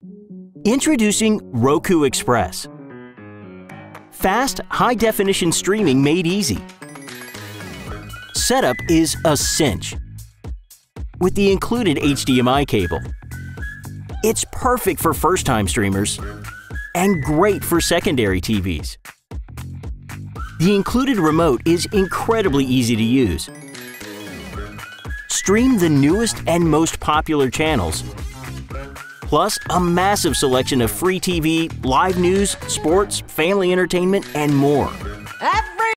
Introducing Roku Express. Fast, high-definition streaming made easy. Setup is a cinch. With the included HDMI cable, it's perfect for first-time streamers and great for secondary TVs. The included remote is incredibly easy to use. Stream the newest and most popular channels, plus a massive selection of free TV, live news, sports, family entertainment, and more.